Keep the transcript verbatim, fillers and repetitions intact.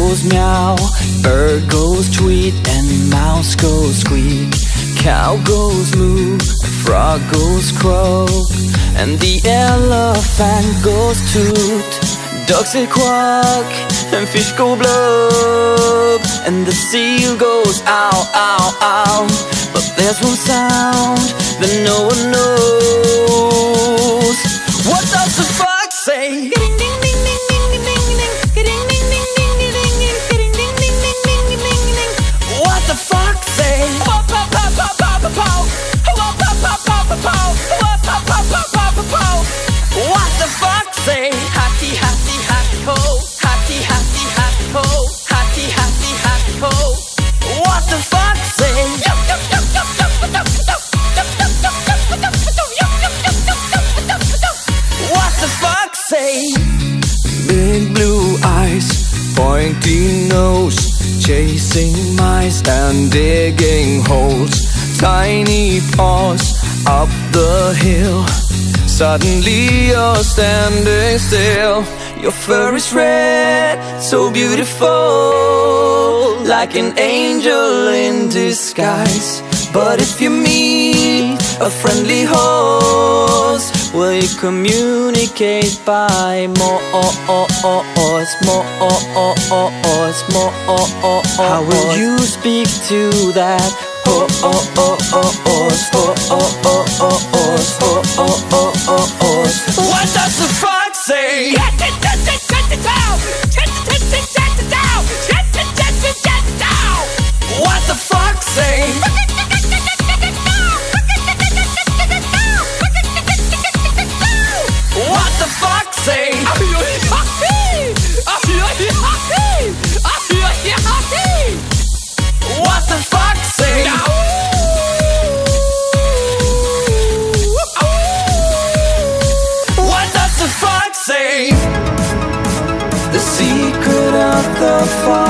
goes meow, bird goes tweet, and mouse goes squeak. Cow goes moo, frog goes croak, and the elephant goes toot. Ducks say quack, and fish go blub, and the seal goes ow, ow, ow. But there's one sound that no one knows. What does the fox say? What the fox say? What the fox say? Hatty, hatty, hatty ho, hatty, hatty, hatty ho, hatty, hatty, hatty ho. What the fox say? What the fox say? Big blue eyes, pointy nose, chasing mice and digging holes. Tiny paws up the hill. Suddenly you're standing still. Your fur is red, so beautiful, like an angel in disguise. But if you meet a friendly horse, will you communicate by more, more, more? How will you speak to that horse? What does the fox say? What the fox say? What the fox say? What the fox say? What does the fox say? The secret of the fox.